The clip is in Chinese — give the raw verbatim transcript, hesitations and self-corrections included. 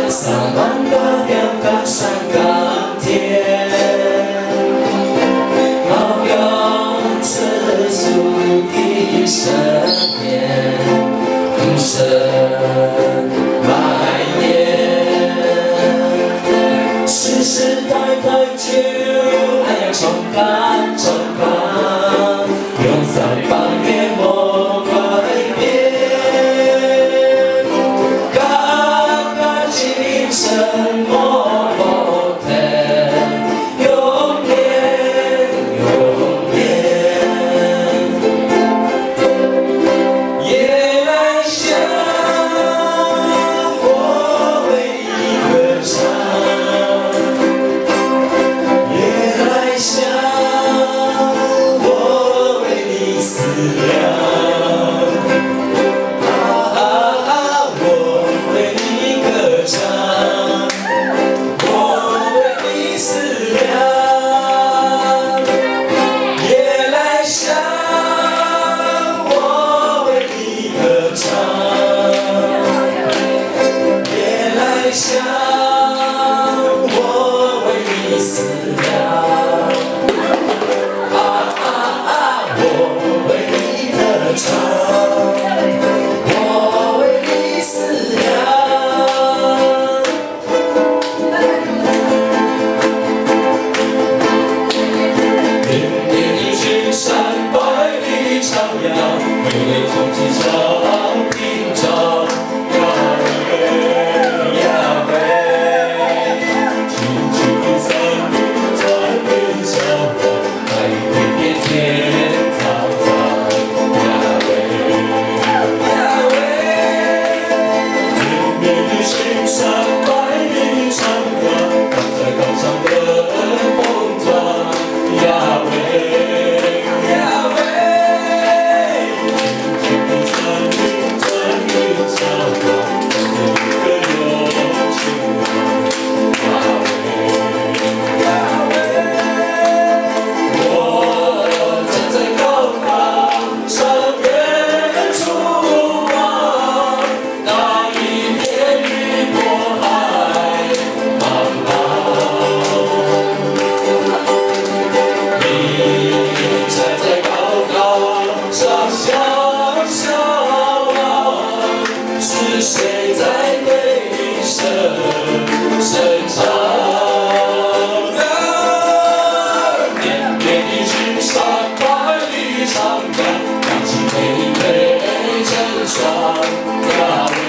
洒满了两港山港田，好用此俗的盛宴，풍声蔓延，世世代代就爱呀冲干冲干，永在百年莫改变。 什么不停？永远，永远。夜来香，我为你歌唱。夜来香，我为你思量。 想，我为你思量，啊啊啊！我为你歌唱，我为你思量。绵绵的青山，百里长杨，巍巍红旗上屏障。 谁在对你声声唱？绵绵的青山，百里长江，扬起巍巍成双。